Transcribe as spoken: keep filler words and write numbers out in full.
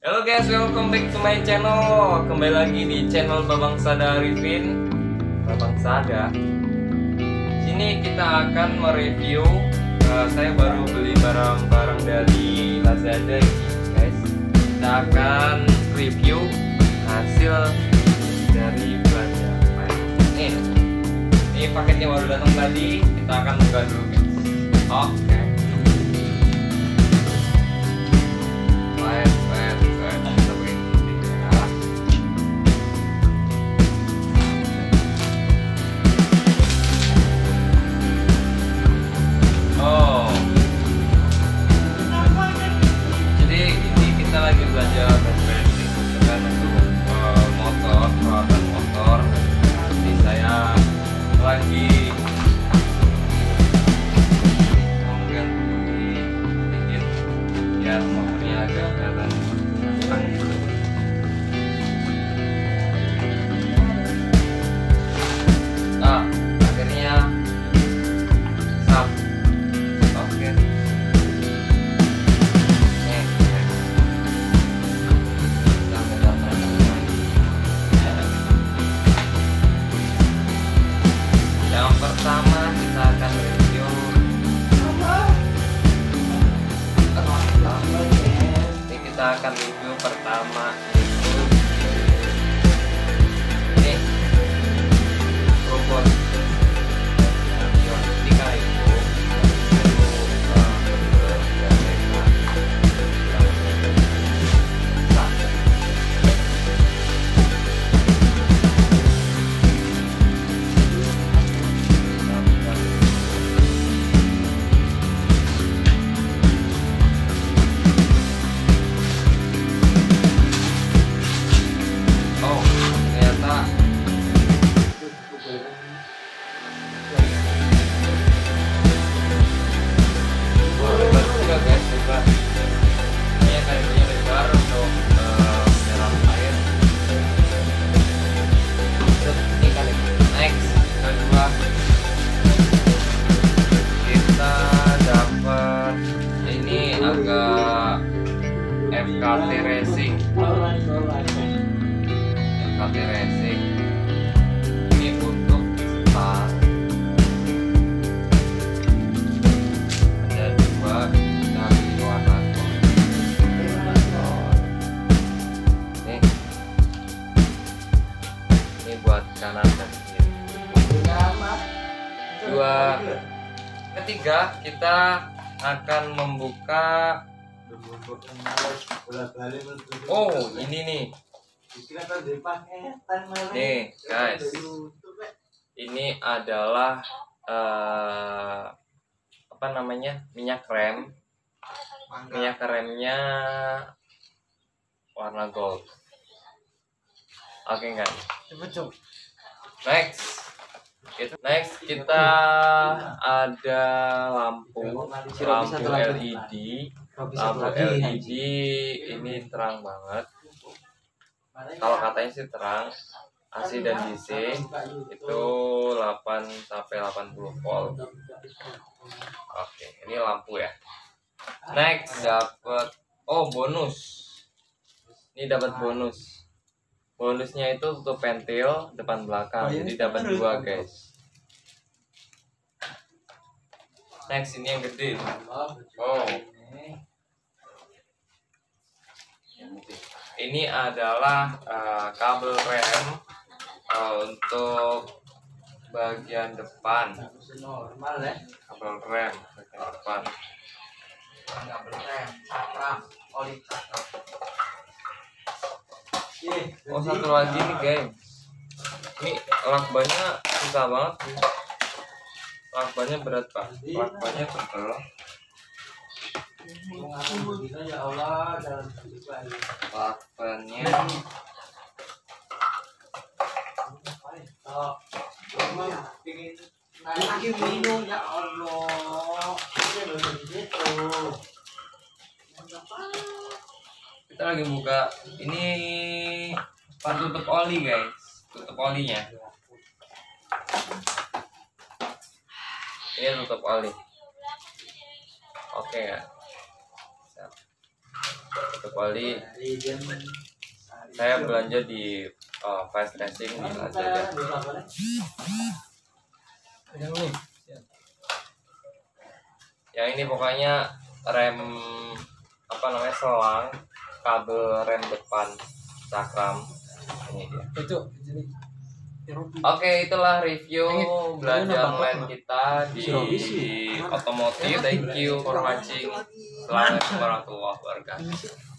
Halo guys, welcome back to my channel. Kembali lagi di channel Babang Sada Arifin. Babang Sada. Sini kita akan mereview. Uh, saya baru beli barang-barang dari Lazada ini, guys. Kita akan review hasil dari belanja. Nih, ini paketnya baru datang tadi. Kita akan buka dulu, guys. Oke. Okay. Lagi mengganti sedikit biar motornya agak kelihatan terang. Nah, akhirnya sap. Oke. Yang pertama kita akan review. Ini kita akan review pertama itu ini robot Ionika itu. Agak F K T Racing F K T Racing ini untuk start ada dua dari warna ini ini buat kanan dan kiri. Dua ketiga kita akan membuka. Oh, ini nih. Nih, guys. Ini adalah uh, apa namanya? Minyak rem. Minyak remnya warna gold. Oke, enggak? Next. Next kita ada lampu lampu L E D. Lampu L E D ini terang banget. Kalau katanya sih terang. A C dan D C itu delapan sampai delapan puluh volt. Oke, ini lampu ya. Next dapat oh bonus. Ini dapat bonus. Bonusnya itu tutup pentil depan belakang. Jadi dapat dua, guys. Next ini yang gede. Oh. Ini adalah uh, kabel rem uh, untuk bagian depan. Kabel rem bagian depan. Kabel rem, cakram, oli cakram. Oh, satu lagi nih, guys. Ini lakbannya susah banget sih. Lakbannya berat, Pak. Lakbannya tebal. Lakbannya lagi minum ya Allah. Kita lagi buka ini tutup oli, guys. Tutup olinya. Ini tutup oli. Oke ya. kecuali saya belanja di uh, Fast Racing di Lazada. Yang ini pokoknya rem apa namanya selang kabel rem depan cakram ini dia. Oke, itulah review belanja online kita di otomotif. Thank you for watching. Selamat warahmatullahi wabarakatuh.